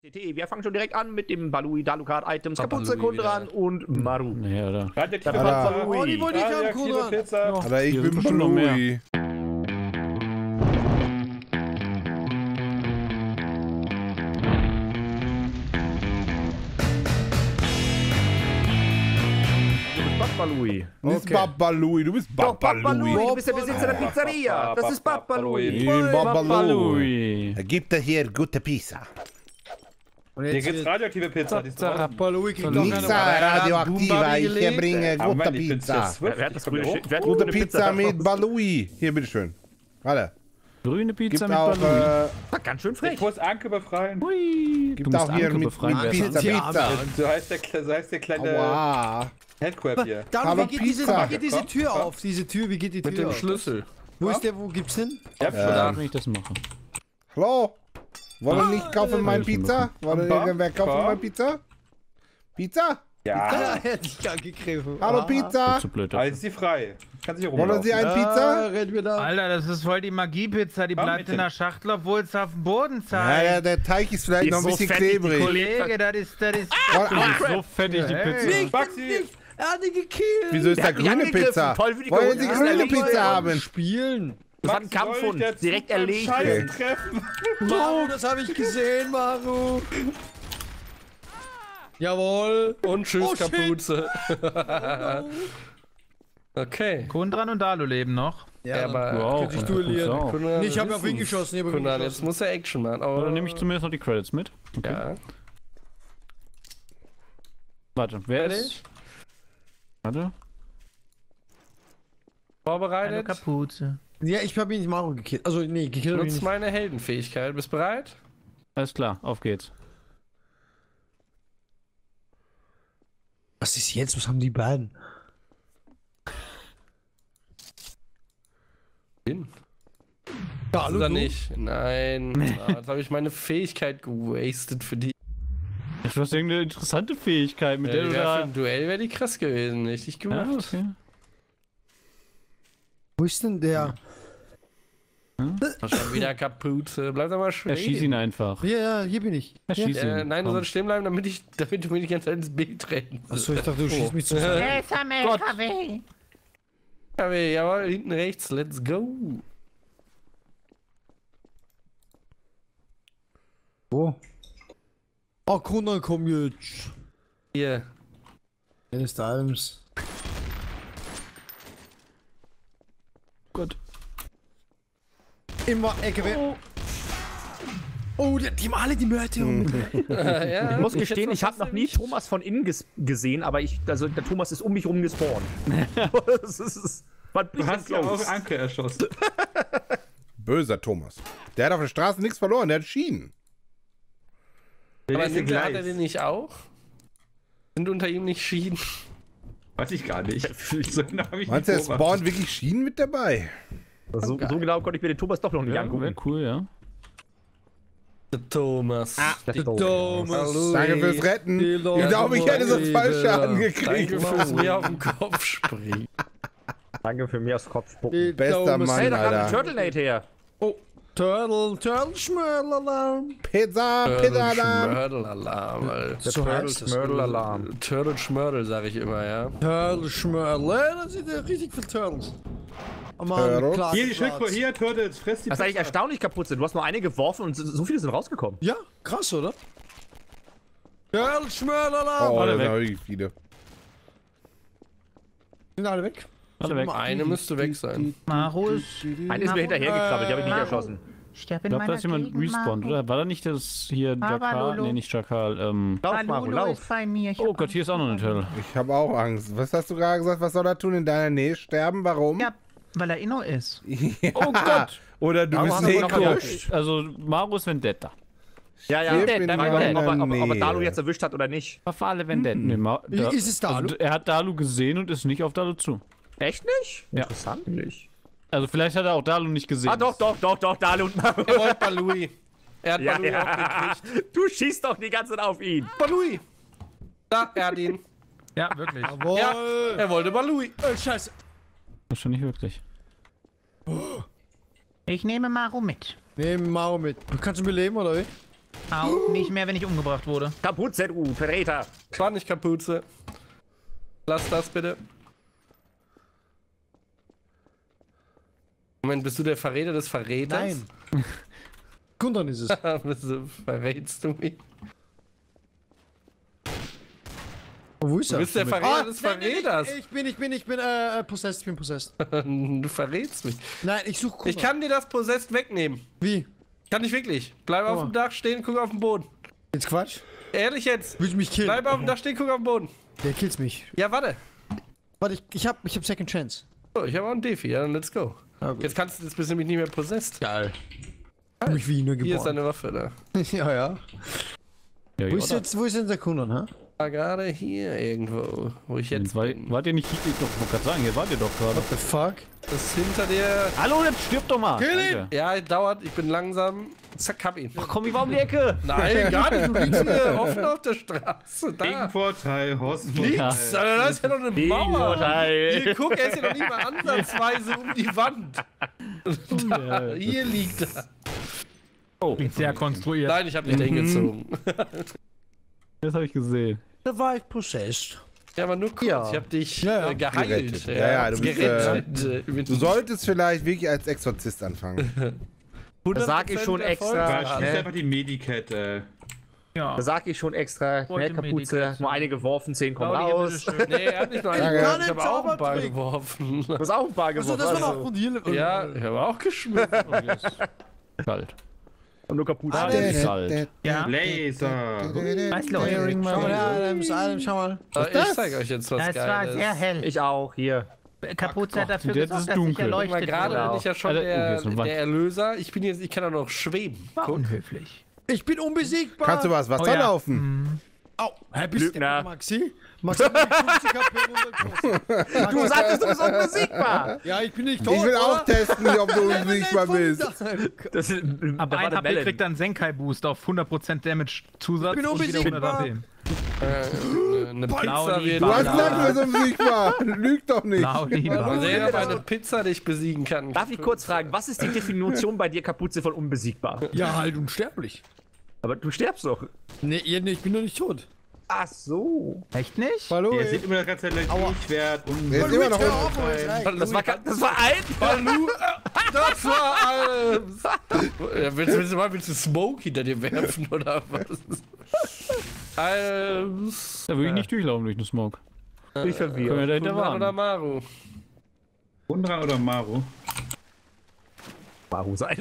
Wir fangen schon direkt an mit dem Balui, Dalukat-Items, Kapuze, Balui Kundran und Maru. Ja, da. Oh, die wollte ich haben, Kundran. Ja, Alter, ich hier bin sind bestimmt noch mehr. Balui. Balui. Du bist Babalui, du bist Doch, Babalui. du bist der Besitzer der Pizzeria. Das ist Babalui. Ich bin Babalui. Balui. Er gibt dir hier gute Pizza. Und Hier jetzt gibt's radioaktive Pizza. Die ist draußen. Balui kriegt doch Nichts keine radioaktiver, ich bringe Aber gute Mann, ich bin's Pizza. jetzt Swift. Wer hat das Kommt grüne hoch? Schild? Wer hat Gute grüne Pizza mit Balui. Hier, bitteschön. Warte. Grüne Pizza Gibt mit auch, Balui. Ganz schön frech. Ich muss Anke befreien. Hui. gibt auch hier mit Pizza. So heißt der kleine Aua. Headcrab hier. Dalu, Aber wie Pizza. geht diese Tür auf? Diese Tür, wie geht die Tür Mit dem auf? Schlüssel. Wo ist der, wo gibt's hin? Ich hab schon Wenn ich das mache. Hallo? Wollen wir nicht kaufen meine Pizza? Wollen irgendwer kaufen meine Pizza? Pizza? Ja. Er hat dich angegriffen. Hallo Pizza? Zu blöd. Also ist sie frei. Kann sich hier Wollen rumlaufen. Sie eine Pizza? Rennt mir da. Alter, das ist voll die Magiepizza. Die bleibt bitte. in der Schachtel, obwohl es auf dem Boden Ja, zeigt. ja, der Teig ist vielleicht Die noch ist ein so bisschen fettig, die klebrig. Kollege, das ist... So fettig die Pizza. Nicht, Maxi. nicht. Er hat ihn gekillt. Wieso ist Der da hat mich grüne angegriffen. Pizza? Toll für die Wollen Sie Kollegen. grüne Ja, Pizza haben? Spielen. Das war ein Kampf und direkt erlegt. Scheiße treffen. Maru, das habe ich gesehen, Maru. Jawohl. Und tschüss, Oh, shit. Kapuze. Okay. Kundran und Dalu leben noch. Ja, aber Wow, könnte ich von der duellieren. Pizza auch. Kundan, Nee, ich habe auf ihn wissen's. geschossen. Ich hab auf ihn Kundan, jetzt geschossen. muss er Action machen. Oh. Dann nehme ich zumindest noch die Credits mit. Okay. Ja. Warte, wer Fertig? ist? Warte. Vorbereitet. Kapuze. Ja, ich habe ihn nicht Maru gekillt. Also, nee, gekillt habe ich Nutz nicht. meine Heldenfähigkeit. Bist bereit? Alles klar, auf geht's. Was ist jetzt? Was haben die beiden? Hin. Dalu, Oder du? nicht? Nein. Ah, jetzt habe ich meine Fähigkeit gewastet für die. Du hast irgendeine interessante Fähigkeit, mit der Die du wär für da... ein Duell wäre die krass gewesen. Richtig gut. Ja, okay. Wo ist denn der? Schon wieder Kapuze. Bleib doch mal schön. Erschieß ihn einfach. Ja, hier bin ich. Erschieß ihn. Nein, du Komm. sollst stehen bleiben, damit du mir die ganze Zeit ins Bild treten. Achso, ich dachte, du schießt mich zu. Er ist am LKW. Jawohl, hinten rechts. Let's go. Wo? Oh, Kundran, komm jetzt. Hier. Dennis Times. Gut. Immer Ecke. Oh, die haben alle die Mörder. Ja, Ich muss gestehen, ich habe noch nie Thomas von innen gesehen, aber also der Thomas ist um mich rum gespawnt. War ein Du bisschen hast ja auch close. Anke erschossen. Böser Thomas. Der hat auf der Straße nichts verloren, der hat Schienen. Aber ist hat er gleich. den nicht auch? Sind unter ihm nicht Schienen? Weiß ich gar nicht. So genau habe ich Meinst du, nicht es beobachtet. spawnt wirklich Schienen mit dabei? So genau konnte ich mir den Thomas doch noch nicht Ja, angucken. wäre cool, ja. Der Thomas. Der Thomas. Hallo. Danke fürs Retten. Ich glaube, ich hätte sonst Fallschaden gekriegt. Danke fürs mir auf den Kopf springen. Danke für mir aufs Kopf spucken. Bester Mann, Hey, da kam ein Alter. Turtle-Nate her. Turtle, Schmörlalarm. Pizza, Pizza da. Schmördel-Alarm, Alter. So heißt das. Turtle-Alarm. Turtle-Schmördel, sag ich immer, ja. Turtle, Schmörler. Da sind ja richtig viele Turtles. Oh Mann, Turtle. klar. Hier, die Schildkröte, hier, Turtles, friss die Das ist eigentlich Pizza. erstaunlich kaputt. Du hast nur eine geworfen und so viele sind rausgekommen. Ja, krass, oder? Turtle, Schmörlalarm. Oh, Alle da sind weg. wirklich viele. Sind alle weg? Alle weg. Eine müsste weg sein. Maru ist... Eine ist mir hinterhergekrabbelt, die habe ich nicht erschossen. Sterb Ich in glaube, da meiner ist jemand Gegend, respawned, Maru. oder? War da nicht das hier Aber Jakal? Lolo. Nee, nicht Jakal. Lauf, Maru, Lolo lauf. ist bei mir. Ich Oh hab Gott, hier ist auch noch eine Turtle. Ich habe auch Angst. Was hast du gerade gesagt? Was soll er tun? In deiner Nähe sterben? Warum? Ja, weil er Inno ist. Oh Gott! Oder du Warum bist hast du noch Neko. erwischt? Also, Maru ist Vendetta. Ja, ja. Ich Der bin war in ob deiner er Dalu Nähe. jetzt erwischt hat oder nicht. War für alle Vendetten. Nee, Ist es Dalu? Also, er hat Dalu gesehen und ist nicht auf Dalu zu. Echt nicht? Ja. Interessant nicht. Also, vielleicht hat er auch Dalu nicht gesehen. Ah, doch, Dalu und Maru. Er wollte Balui. Er hat Ja, Balui auch gekriegt. ja. Du schießt doch die ganze Zeit auf ihn. Balui! Da, er hat ihn. Ja, wirklich. Jawohl. Ja, er wollte Balui. Scheiße. Wahrscheinlich wirklich. Ich nehme Maru mit. Nehmen Maru mit. Kannst du mir leben, oder wie? Au, nicht mehr, wenn ich umgebracht wurde. Kapuze, du Verräter. Das war nicht Kapuze. Lass das bitte. Moment, bist du der Verräter des Verräters? Nein. Kundern ist es. Verrätst du mich? Wo ist Du er? bist der Verräter des Verräters. Ich bin possessed, ich bin possessed. Du verrätst mich. Nein, ich suche Kundern. Ich kann dir das Possessed wegnehmen. Wie? Kann ich wirklich. Bleib auf dem Dach stehen, guck auf den Boden. Jetzt Quatsch? Ehrlich jetzt. Willst du mich killen? Bleib auf dem Dach stehen, guck auf den Boden. Der killt mich. Ja, warte. Warte, ich hab Second Chance. So, ich habe auch einen Defi. Ja, dann let's go. Okay. Jetzt bist du nämlich nicht mehr possessed. Geil. Hab mich wie nur Hier ist geboren. deine Waffe da. Ja, ja. Ja, Wo ist denn der Kundern, hä? War gerade hier irgendwo, wo ich jetzt bin. Wart ihr nicht hier? Ich wollte gerade sagen, hier wart ihr doch gerade. What the fuck? Das ist hinter dir. Hallo, jetzt stirb doch mal! Kill ihn! Danke. Ja, dauert. Ich bin langsam. Zack, hab ihn. Ach komm, ich war um die Ecke! Nein, gar nicht. Du liegst hier offen auf der Straße. Da. Gegenvorteil, Horst. Nichts. Alter, da ist ja noch eine Mauer. Gegenvorteil. Hier, guck, er ist ja noch nicht mal ansatzweise um die Wand. Da, hier liegt er. Oh, Sehr konstruiert. Nein, ich hab nicht hingezogen. das habe ich gesehen. Da war ich possessed. Ja, aber nur kurz. Ja. Ich hab dich Ja, ja. geheilt. Gerettet. Ja, du bist, gerettet. Du solltest vielleicht wirklich als Exorzist anfangen. Da sag ich schon extra. Da schießt einfach die Medicat. Ja. Da sag ich schon extra, Wollte ne, Kapuze, Meditation. nur eine geworfen, 10 kommen Claudia, raus. bitteschön. Nee, er hat nicht nur einen Danke. geworfen. Ich habe auch ein paar Zaubertrick. geworfen. Du hast auch ein paar Also, geworfen. das war Also. doch von dir. Ja, ich habe auch geschmissen. Kalt. Und nur Kapuze. Ah, der ist kalt. Ja. Laser. Was los? Schau mal, Adams, schau mal. Ich zeige euch jetzt was Das war Geiles. sehr hell. Ich auch, hier. Kapuze hat dafür Jetzt gesorgt, ist dass ich dunkel. Guck mal, erleuchtet gerade wurde. bin ich ja schon Alter, der, jetzt noch was. der Erlöser. Ich kann auch noch schweben. War Guck. unhöflich. Ich bin unbesiegbar. Kannst du was Oh, da ja. laufen? Au, bist Lügner. du Maxi? Maxi hat mich 50 HP runtergeschossen. Du sagtest, du bist unbesiegbar. Ja, ich bin nicht tot, Ich will auch oder? testen, ob du unsichtbar bist. Das ist, Aber ein HP kriegt dann Senkai-Boost auf 100% Damage-Zusatz Ich bin und wieder 100 unbesiegbar. HP. Eine Pizza Claudi, wird. Du hast Bala. gesagt, du bist unsichtbar. Lüg doch nicht. Claudi, Mal Bala. sehen, ob eine Pizza dich besiegen kann. Darf ich kurz fragen, was ist die Definition bei dir, Kapuze, von unbesiegbar? Ja, halt unsterblich. Aber du stirbst doch. Nee, ich bin noch nicht tot. Ach so. Echt nicht? Hallo, Der ey. sieht immer das ganze Zeit, ich werd Der ist immer noch Hör unten. auf, Alter. Das war ein. Balu, das war alles. Ja, willst du Smoke hinter dir werfen oder was? Als. Da würde ich nicht durchlaufen durch den Smoke. Ich Können wir verwirre. dahinter Kunran oder warten? Maru? Undran oder Maru? Maru sein.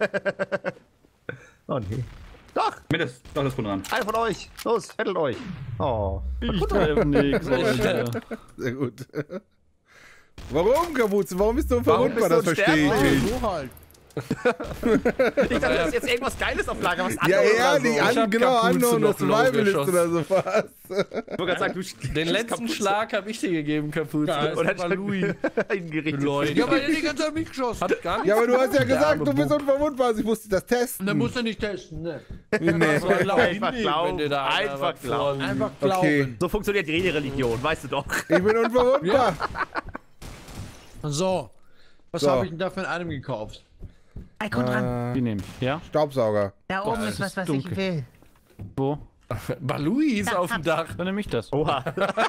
Oh nee. Doch, Doch, das Undran. einer von euch. Los, fettelt euch. Oh. Ich treffe nix, Alter. Sehr gut. Warum, Kapuze? Warum bist du Warum verwundbar? Das bist du verstehe ich unsterblich? nicht. So halt. Ich dachte, das ist jetzt irgendwas Geiles auf Lager, was Ja, anderes eher oder nicht so. Ich hab genau, Kapuze Unknown noch low Survivalist geschossen. oder so was. Ich wollte gerade sagen, du Den letzten Schlag habe ich dir gegeben, Kapuze. Ja, Das und war Louis. hingerichtet. Leute. Ja, weil er die ganze Zeit mich geschossen. Hat gar nichts. Ja, aber du hast ja Der gesagt, arme du bist Bub. unverwundbar, also ich musste das testen. Dann musst du nicht testen, ne? Nee. Einfach glauben, wenn dir da einer einfach was glauben. Einfach Okay, glauben. So funktioniert jede Religion, weißt du doch. ich bin unverwundbar. So. Was So. habe ich denn da für einen gekauft? Hey, komm dran. Die nehme ich, ja? Staubsauger. Da oben es ist was, ist was dunkel. ich will. Wo? Balui ist auf dem Dach. Dann nehme ich das. Oha.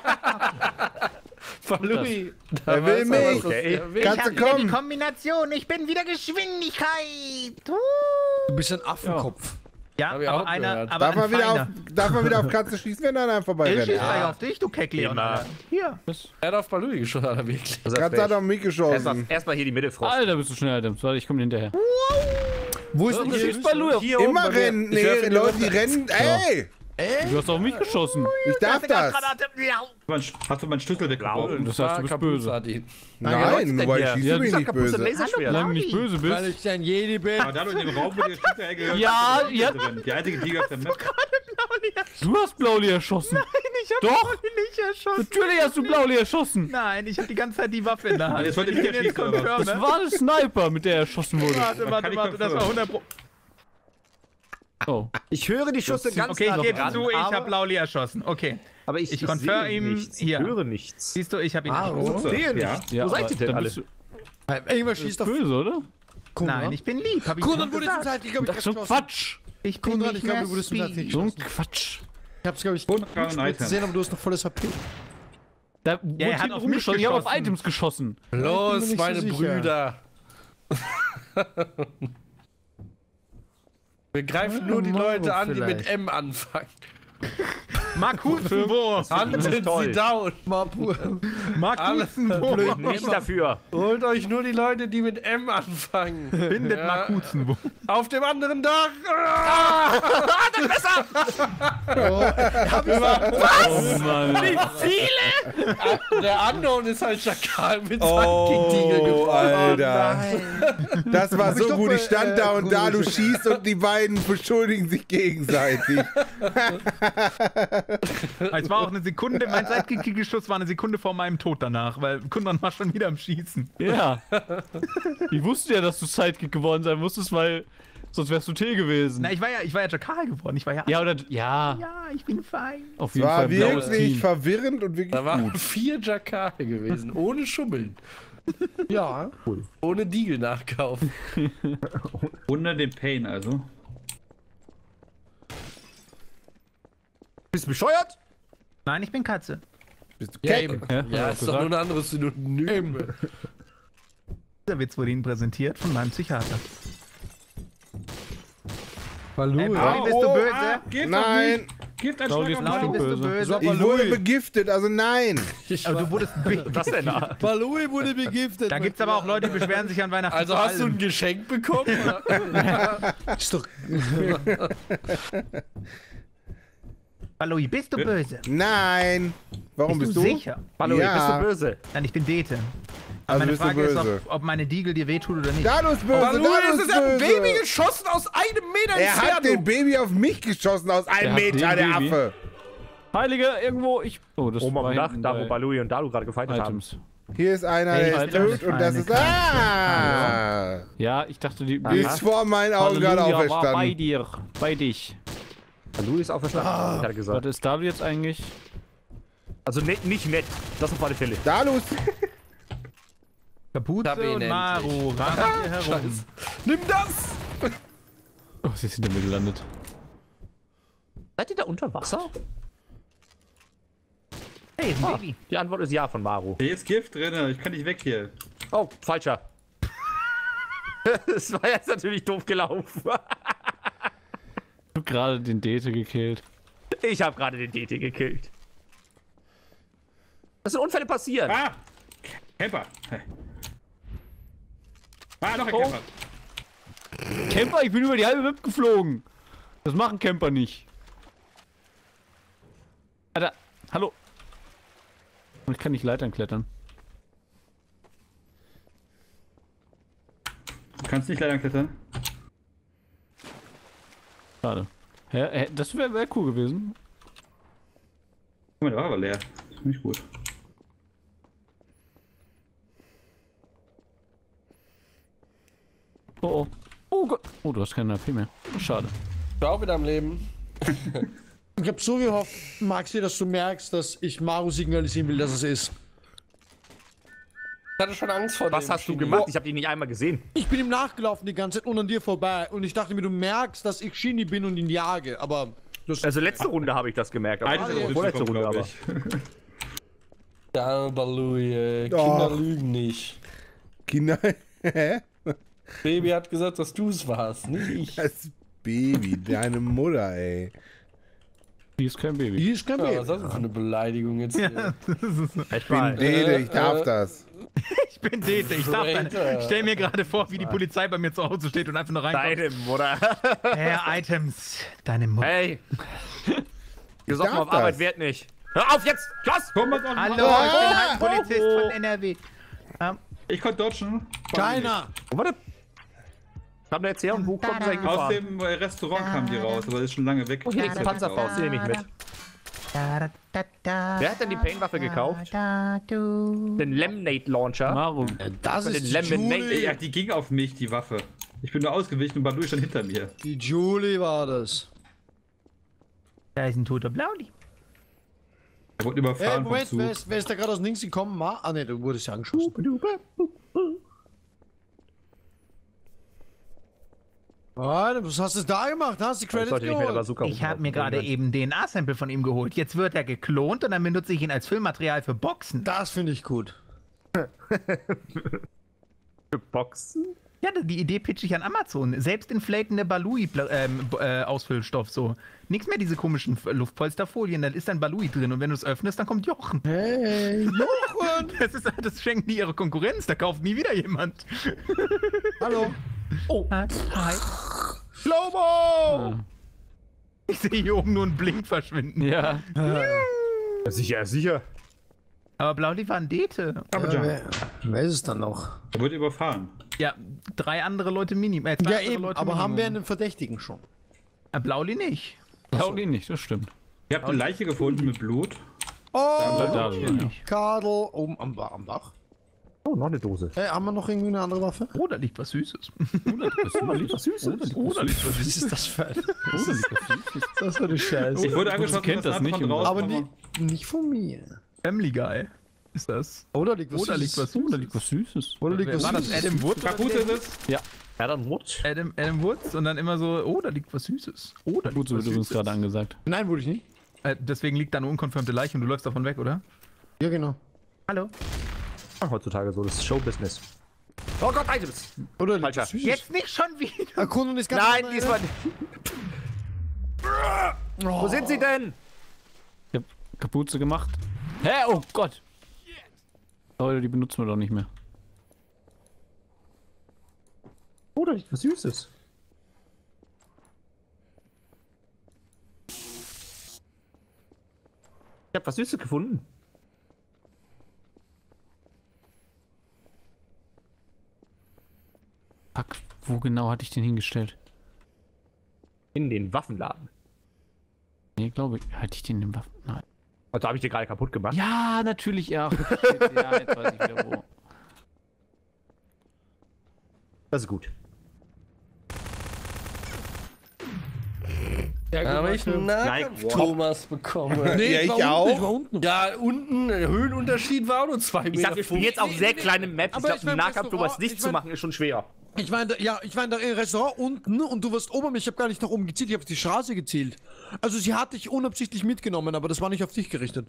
Balui. Er will mich. Okay. Ich Kannst hab du wieder die kommen? Kombination. Ich bin wieder Geschwindigkeit. Du bist ein Affenkopf. Ja, Hab ich auch aber einer, gehört. aber Darf man, ein wieder feiner. darf man wieder auf Katze schießen, wenn einer Ich vorbeirennt? schieß gleich auf dich, du Keckleon. Immer. Alter. Hier. Er hat auf Balui geschossen, hat er wirklich. Katze hat auf mich geschossen. Erstmal hier die Mittelfrost. Alter, bist du schnell, Adams. Warte, ich komme hinterher. Wo ist denn Schieß die Balou auf. Hier oben Immer bei mir. rennen. Ich werf Nee, ihn Leute, die runter. rennen. Ey, Du hast auf mich geschossen. ich darf das. Hast du meinen Schlüssel weggeworfen? Das heißt, du bist Kapuze böse. hat ihn. Nein, denn weil ich hier? schieße Ja, mich du nicht Kapuze, böse. Laserschwert. Solange du nicht böse Weil bist. ich ein Jedi bin. Aber da du in dem Raum, wo der Schlüssel hergehört Ja, ist, ja. drin. Die einzige Tiger auf der Map. Du hast Blauli erschossen. Ich hab Doch. nicht erschossen. Natürlich hast du Blauli erschossen. Nein, ich hab die ganze Zeit die Waffe in der Hand. Jetzt wollte Ich ich bin wieder jetzt schießen, oder was? confirm, Das ne? war eine Sniper, mit der er erschossen wurde. Warte, kann warte, ich warte, das war confirmen. 100 Pro. Oh. Ich höre die Schüsse ganz Okay, nah ich gebe dran, zu, ich aber- hab Lauli erschossen. Okay. Aber ich Ich confirm sehe ihm nichts. hier. Ich höre nichts. Siehst du, ich hab ihn erschossen. Ich sehe Ja. nichts. Ja, Wo seid aber ihr denn dann alle? bist du Irgendwas schießt auf. böse, oder? Nein, ich bin lieb. Hab ich Konrad schon wurde zum gesagt. Seite, glaube ich, Das ist so geschossen. Quatsch. Ich bin Konrad, nicht ich glaube, mehr du wurdest zum Seite Speed. So ein geschossen. Quatsch. Ich hab's, glaube ich, Konrad kann ein nicht Item. gesehen, aber du hast noch volles HP. Da er wurde hat hinten auf mich rumgeschossen. Ich habe auf geschossen. Items geschossen. Ich bin mir Los, nicht meine so sicher. Brüder. Wir greifen nur die Leute an, die mit M anfangen. Mark Hustenwurf. Handeln Sie toll. down. Mark Alle Hustenwurf. Nicht dafür. Holt euch nur die Leute, die mit M anfangen. Findet Ja. Mark Hustenwurf. Auf dem anderen Dach. Oh Mann. Der Unknown ist halt Schakal mit Sandkicktiegel Oh, geworden. Alter. Das war so doch gut. bei, Ich stand da und da, du Grusel. schießt und die beiden beschuldigen sich gegenseitig. Es war auch eine Sekunde, mein Sidekick-Schuss war eine Sekunde vor meinem Tod danach, weil Kundran war schon wieder am Schießen. Ja. Ich wusste ja, dass du Sidekick geworden sein musstest, weil sonst wärst du T gewesen. Na, ich war ja Jakal geworden. Ich war ja. Ja, oder. Ja, Ja, ich bin fein. auf Es jeden Fall. war Blaues wirklich Team. verwirrend und wirklich Da waren gut. 4 Jakale gewesen, ohne Schummeln. Ja. Ohne Deagle nachkaufen. Ohne den Pain also. Bist du bescheuert? Nein, ich bin Katze. Bist du Ja, keck? eben. Ja, Ja, ist doch nur ein anderes Synonym. Dieser Witz wurde Ihnen präsentiert von meinem Psychiater. Baloo. Hey, Pauli, bist du böse? Gift Nein, Gift ein Claudia Schlag ist auf nicht Pauli, Blau. bist du böse. böse? ich wurde begiftet, also nein. Aber du wurdest. Was denn da? Baloo wurde begiftet. Da gibt's aber auch Leute, die beschweren sich an Weihnachten. Also vor hast du allem. ein Geschenk bekommen? Ist doch. Baloi, bist du böse? Nein. Warum Bist bist du du? sicher? Hallo, Ja. bist du böse? Nein, ich bin Dete. Aber Also meine bist du Frage ist, böse. ob meine Diegel dir wehtut oder nicht. Dalu ist böse, Baloo, Dalu es ist ist ein Baby böse. geschossen aus einem Meter Er hat den Entfernung. Baby auf mich geschossen aus einem Er hat Meter, den der Baby. Affe. Heilige, irgendwo. Oh, das Oben war am Dach, hinten da bei wo Balui und Dalu gerade gefightet haben. Items. Hier ist einer, Hey, der ist Alter, tot und das ist... eine Ah! Ja, ich dachte, die. Ist vor meinen Augen gerade Halleluja war bei auferstanden. dir. Bei dich. Balui ist auferstanden, hat er gesagt. Was ist Dalu jetzt eigentlich? Also nicht nett, das auf alle Fälle. Dalu ist... Kapuze hab ihn und endlich. Maru rannen hier herum. Nimm das! Oh, sie ist hinter mir gelandet. Seid ihr da unter Wasser? Hey, ist ein Baby. Die Antwort ist ja von Maru. Hier ist Gift drin, ich kann nicht weg hier. Oh, falscher. Das war jetzt natürlich doof gelaufen. Ich hab gerade den Dete gekillt. Ich habe gerade den DT gekillt. Das sind Unfälle passieren. Ah! Camper! Hey. Ah, noch ein Oh. Camper. Camper, ich bin über die halbe Map geflogen. Das machen Camper nicht. Alter, hallo. Ich kann nicht Leitern klettern. Du kannst nicht leider klettern. Schade. Das wäre cool gewesen. Guck mal, der war aber leer. Das ist nicht gut. Oh oh. Oh Gott. Oh, du hast keine AP mehr. Schade. Ich bin auch wieder am Leben. Ich hab so gehofft, Maxi, dass du merkst, dass ich Maru signalisieren will, dass es ist. Ich hatte schon Angst vor Was dem hast du Chini. gemacht? Ich habe ihn nicht einmal gesehen. Ich bin ihm nachgelaufen die ganze Zeit und an dir vorbei. Und ich dachte mir, du merkst, dass ich Shinny bin und ihn jage. Aber das Also letzte Runde habe ich das gemerkt. Eines Aber ist vorletzte Runde aber. ich. Ja, Baloo, Kinder Doch. lügen nicht. Kinder... Hä? Baby hat gesagt, dass du es warst, nicht ich. Das Baby, deine Mutter, ey. Die ist kein Baby. hier ist kein Ja, was Baby. ist das denn für eine Beleidigung jetzt hier? Ich bin Dede, ich darf das. Ich bin Dete. Ich darf Alter. deine. Stell mir gerade vor, wie die Polizei bei mir zu Hause steht und einfach nur reinkommt. Deine Mutter. Items. Deine Mutter. Hey. Gesoffen darf auf Arbeit das. wert nicht. Hör auf jetzt! Klaus! Komm mal Hallo, Hallo! ich bin halt Polizist von NRW. Ich konnte dodgen. Keiner. Oh, warte. Kam der jetzt her und wo kommt der Aus gefahren? dem Restaurant kamen die raus, aber das ist schon lange weg. Oh, hier liegt eine Panzerfaust, die nehme ich mit. Wer hat denn die Pain-Waffe gekauft? Den Lemonade Launcher. Maru. Das Den ist Lemonade. Julie. Ja, die ging auf mich, die Waffe. Ich bin nur ausgewichen und Baloo stand hinter mir. Die Julie war das. Da ist ein toter Blauli. Er wurde überfahren vom Moment, Zug. wer ist da gerade aus links gekommen? Ah ne, du wurdest ja angeschossen. Was hast du da gemacht? Hast du die Ich Credits sollte nicht mit der geholt? Bazooka Ich habe mir gerade rumlaufen. eben DNA-Sample von ihm geholt. Jetzt wird er geklont und dann benutze ich ihn als Filmmaterial für Boxen. Das finde ich gut. Boxen? Ja, die Idee pitche ich an Amazon. Selbstinflatende Balui-Ausfüllstoff so. Nichts mehr diese komischen Luftpolsterfolien. Da ist dann Balui drin und wenn du es öffnest, dann kommt Jochen. Hey, Jochen! Das schenken die ihre Konkurrenz. Da kauft nie wieder jemand. Hallo. Oh. Hi. Slow-Mo! Ich sehe hier oben nur einen Blink verschwinden. Ja. Sicher, sicher. Aber Blauli war ein Dete. Wer ist es dann noch? Er wurde überfahren. Ja, 3 andere Leute Minimum. Ja, eben, aber haben wir einen Verdächtigen schon? Blauli nicht. Pauli nicht, das stimmt. Ihr habt eine Leiche gefunden mit Blut. Oh, Da, Kadel, oben am Dach. Oh, noch eine Dose. Haben wir noch irgendwie eine andere Waffe? Oh, da liegt was Süßes. Was Süßes. Was ist das für ein... Das für eine Scheiße. Ich wurde angeschossen, kennt das nicht, raus, Aber nicht von mir. Family Guy ist das. Oder liegt was Oder liegt was Da Süßes. liegt was Süßes. Oder liegt was War das Süßes? Adam Woods? Kaputt ist es. Ja, dann Wutsch. Adam Woods und dann immer so, oh, da liegt was Süßes. Oh, da liegt Gut, so was wird übrigens Süßes. gerade angesagt. Nein, wurde ich nicht. Deswegen liegt da eine unkonfirmte Leiche und du läufst davon weg, oder? Ja, genau. Hallo? Heutzutage so, das ist Showbusiness. Oh Gott, Items! Oder liegt Falscher. was Süßes? Jetzt nicht schon wieder. Erkunden ist ganz Nein, alleine. diesmal nicht. Wo sind sie denn? Ich hab Kapuze gemacht. Hä? Oh Gott! Leute, die benutzen wir doch nicht mehr. Oh, da liegt was Süßes. Ich hab was Süßes gefunden. Fuck, wo genau hatte ich den hingestellt? In den Waffenladen. Nee, glaube ich. Hatte ich den im Waffen? Nein. Also habe ich dir gerade kaputt gemacht. Ja, natürlich, ja. Ja, jetzt weiß ich wieder wo. Das ist gut. Da habe ich einen Nahkampf Thomas bekommen. Ja, ich war unten, auch. Ich war unten. Ja, unten, der Höhenunterschied war nur 2 Meter. Ich sag, wir spielen jetzt auf sehr kleinen Maps. Ich Aber glaube, ich war einen im Nahkampf Restaurant, sowas nicht ich zu mein- machen, ist schon schwer. Ich war in der Restaurant unten und du warst oben. Ich habe gar nicht nach oben gezielt. Ich habe auf die Straße gezielt. Also sie hat dich unabsichtlich mitgenommen, aber das war nicht auf dich gerichtet.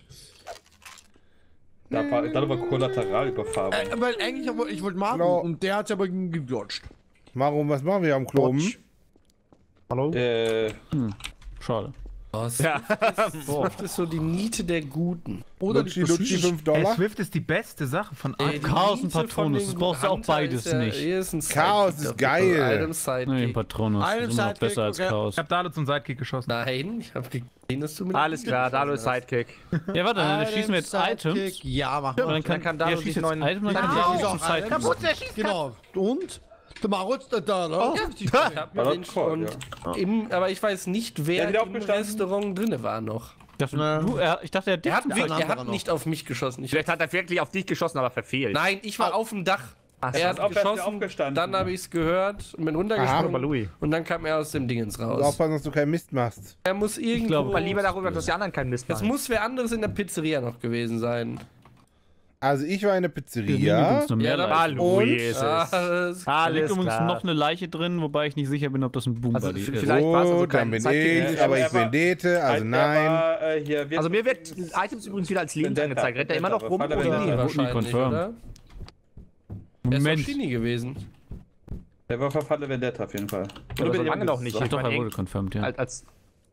Da war Kollateralüberfahrung. Weil eigentlich, ich wollte Marco Hallo. und der hat aber gedodged. Warum, was machen wir am Kloben? Hallo? Schade. Das ist so die Niete der Guten. Oder Lutschi, liegt was Lutschi, Süßes? 5 Dollar. Swift ist die beste Sache von allen. Chaos Die und Niete Patronus, von das brauchst du auch Hunter beides ist ja- nicht. hier ist ein Chaos Sidekick, ist geil. Einem Nee, Sidekick. Patronus. Einem Das ist immer noch Sidekick, besser als okay. Chaos. Ich hab Dalo zum Sidekick geschossen. Nein, ich hab gesehen, dass du mit Alles klar, Dalo ist Sidekick. Ja, warte, dann schießen wir jetzt Sidekick. Items. Ja, mach Und mal. dann kann kann der Dalo schießt sich jetzt neuen- Item und dann Dann kann der schießt auch auch zum Sidekick. Items. Kaputt, der schießt Genau. Und? Der Maro ist da, ne? Ja. Ja. Ich hab War den das Call, schon aber ich weiß nicht, Ja, wer wieder im aufgestanden? Restaurant drinne war noch. Ich dachte, Er hat, ein er anderer hat noch. nicht auf mich geschossen. Vielleicht hat er wirklich auf dich geschossen, aber verfehlt. Nein, ich war auf dem Dach. Ach, Er Pass hat auf, er ist geschossen, aufgestanden. dann habe ich es gehört und bin aber runtergesprungen Louis. und dann kam er aus dem Dingens Und raus. aufpassen, dass du keinen Mist machst. Er muss irgendwo... glaube, Aber lieber darüber, dass die anderen keinen Mist das machen. muss wer anderes in der Pizzeria noch gewesen sein. Also ich war in der Hier Pizzeria. übrigens noch mehr Ja, da Leichen. Ah, Louis ist es. das Da liegt Alles übrigens klar. noch eine Leiche drin, wobei ich nicht sicher bin, ob das ein Boom Also Buddy ist. vielleicht war es also Gut, dann kein bin Sidekick. ich, aber ich Er war- bin Dete, also Er nein. war, Also mir wird Items übrigens wieder als lebend Vendetta. angezeigt. Rennt er immer noch rum? Vendetta. Oder? Vendetta. wahrscheinlich, confirmed. oder? Er ist Moment. doch Shinny gewesen. Der war auf Falle Vendetta auf jeden Fall. Oder so lange noch nicht. Ach Ich doch, meine, er wurde confirmed, ja. als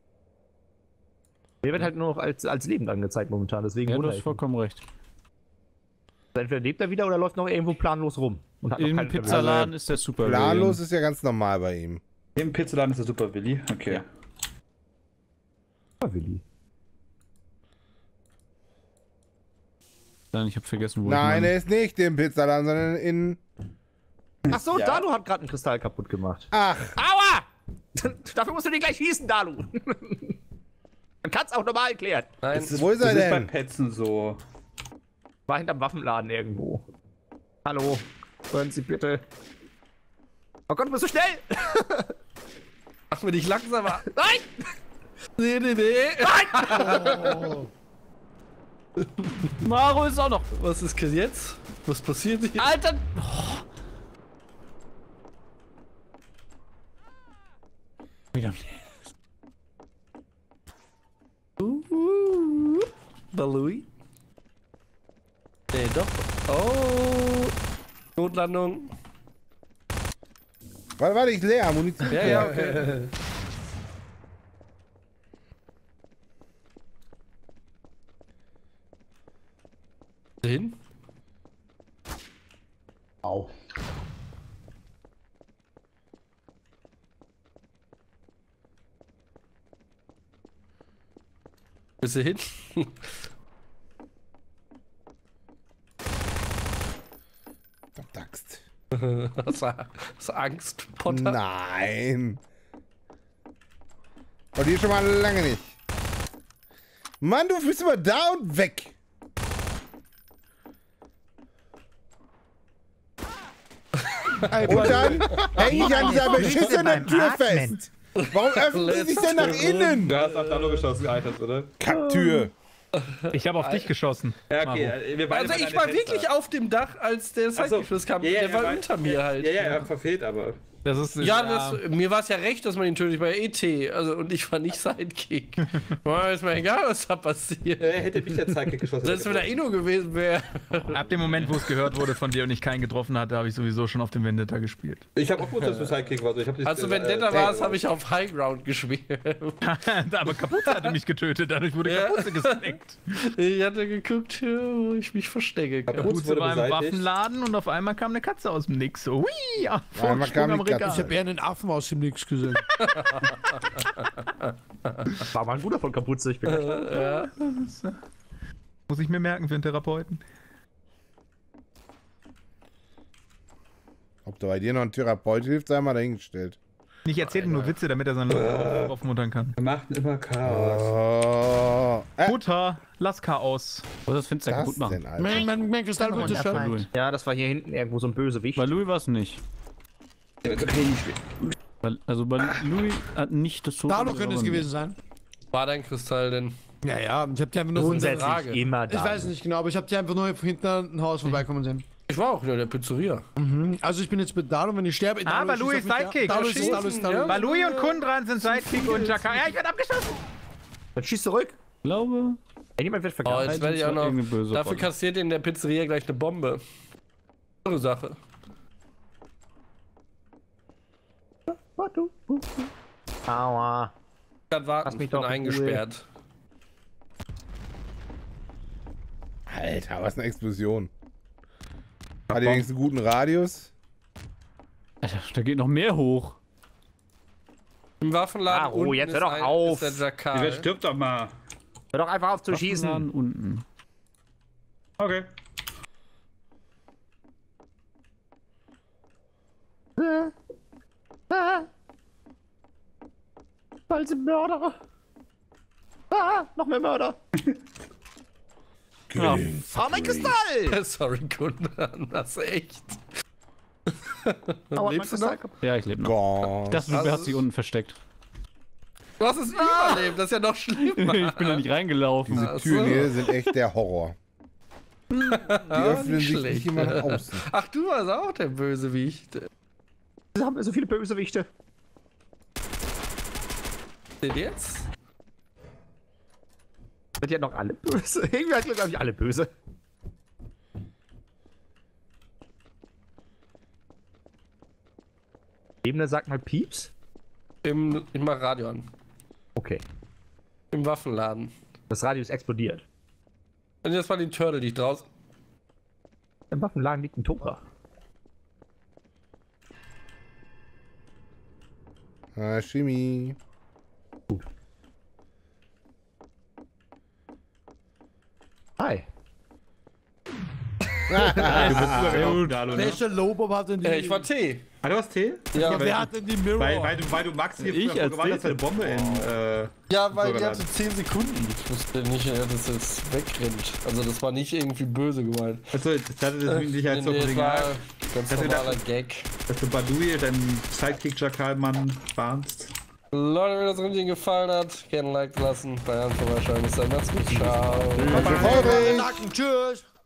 mir wird halt nur noch als lebend angezeigt momentan, deswegen Ja, du wundere hast ich mich. vollkommen recht. Entweder lebt er wieder oder läuft noch irgendwo planlos rum. Und hat noch Im keine Pizzaladen ist der super. Planlos ist ja ganz normal bei ihm. Im Pizzaladen ist der Super Willi. Okay. Willi. Dann, ich habe vergessen, wo Nein, ich er ist nicht im Pizzaladen, sondern in... Achso, Ja. Dalu hat gerade einen Kristall kaputt gemacht. Ach, Aua! Dafür musst du den gleich schießen, Dalu. Man kann es auch normal klären. Nein, wo ist er Das ist bei denn? Petzen so. War hinterm Waffenladen irgendwo. Hallo, hören Sie bitte. Oh Gott, du bist so schnell! mach mir dich langsamer. Nein! Nee. Maro ist auch noch. Was ist jetzt? Was passiert hier? Alter! Balui? Nee, doch. Oh. Notlandung. Warte, ich leer. Munition. Ja, okay. Hin? Au. Bist du hin? Axt. Hast du Angst, Potter? Nein. Und die schon mal lange nicht. Mann, du bist immer da und weg. Und dann hänge ich an dieser beschissenen Tür fest. Warum öffnet sie sich denn nach innen? Du hast auf Dano geschossen, gealtert, oder? Kacktür. Ich habe auf dich geschossen. Ja, okay. Wir beide Also waren ich an war der wirklich Fenster. auf dem Dach, als der Sidekick kam. Ja, der war unter mir halt. Ja, er verfehlt aber. Das ist Ja, mir war es ja recht, dass man ihn tötet bei ET. Also, und ich war nicht Sidekick. Boah, ist mir egal, was da passiert. Er hätte mich der Sidekick geschossen. Selbst wenn er Inno gewesen wäre. Ab dem Moment, wo es gehört wurde von dir und ich keinen getroffen hatte, habe ich sowieso schon auf dem Vendetta gespielt. Ich habe auch gewusst, dass du Sidekick warst. Ich hab nicht, Also wenn Vendetta war, habe ich auf High Ground gespielt. Aber Kapuze hatte mich getötet, dadurch wurde Ja. Kapuze gesnackt. Ich hatte geguckt, wo ich mich verstecke. Kapuze war im Waffenladen und auf einmal kam eine Katze aus dem Nix. So, hui, ja, Einmal kam Vorsprung am die Katze. Regal. Ich habe eher einen Affen aus dem Nix gesehen. War mal ein guter von Kapuze, ich bin Muss ich mir merken für einen Therapeuten. Ob da bei dir noch ein Therapeut hilft, sei mal dahingestellt. Ich erzähle nur Witze, damit er seinen Leuten aufmuntern kann. Wir machen immer Chaos. Oh. Mutter, lass Chaos. Was ist das Fenster Das kaputt machen? denn, Alter? Mein Kristall wird zerstört. Ja, das war hier hinten irgendwo so ein Bösewicht. Bei Louis war es nicht. Also bei Louis hat nicht das Tor. Dano könnte es gewesen sein. War dein Kristall denn? Ja, ja, ich hab die einfach nur von Grundsätzlich Frage. immer Ich da. weiß nicht genau, aber ich habe die einfach nur hinten an ein Haus vorbeikommen sehen. Ich war auch in der Pizzeria. Also ich bin jetzt mit Dano, wenn ich sterbe. Ah, Dano Balou schießt ist auf mich, Sidekick. ja. Dano ist Dano ist Dano. Balui und Kundran sind Sidekick und Jakar. Ja, ich werde abgeschossen. Dann schieß zurück. Ich glaube. Jemand wird Oh, verkauft. jetzt werde ich auch noch. Irgendeine böse Dafür Rolle. kassiert ihr in der Pizzeria gleich eine Bombe. Andere Sache. Aua. Kann warten, Lass mich ich bin doch in eingesperrt. Alter, was eine Explosion. Hat ihr wenigstens einen guten Radius? Alter, da geht noch mehr hoch. Im Waffenladen. Ah, oh, unten jetzt hör ist doch ein- auf. Ist der Wer Jakar. stirbt doch mal. Hör doch einfach auf zu Waffenladen schießen. unten. Okay. Bald sind Mörder. Noch mehr Mörder. Ja, Oh, mein Kristall! Sorry, Kundran, das ist echt. Aua, Lebst du mein noch? Kristall. ja, ich lebe noch. Gott. Das Also hat sich unten versteckt. Du hast es überlebt, das ist ja noch schlimmer. Ich bin da nicht reingelaufen. Diese Ach Türen so. hier sind echt der Horror. Die öffnen sich nicht immer nach außen. Ach, du warst auch der Bösewicht. Wieso haben wir so viele Bösewichte? Seht ihr jetzt? Sind ja noch alle böse. Irgendwie hat glaube ich alle böse. Ebene sagt mal Pieps. Ich mach Radio an. Okay. Im Waffenladen. Das Radio ist explodiert. Und jetzt mal die Turtle, die ich draußen. Im Waffenladen liegt ein Tora. Ah, Chemie. Hi. Welcher Lowbob hat denn die... Ich war T. Ah, du hast Tee? Ja, Wer hat denn die Mirror? Weil du Max hier Ich früher als gewarnt hast, Tee? eine Bombe in. ja, weil die Sogar hatte 10 Sekunden. Ich wusste nicht, dass es wegrennt. Also das war nicht irgendwie böse gemeint. Achso, ich hatte das nicht als Nee, das war Original, ganz Hast du normaler Gag. dass du Badui, deinen Sidekick-Jakalmann, warnst. Leute, wenn das Rindchen gefallen hat, gerne ein Like lassen. Bei Herrn vorbeischreiben. Bis dann, macht's gut. Ciao. Eure. Nacken, tschüss!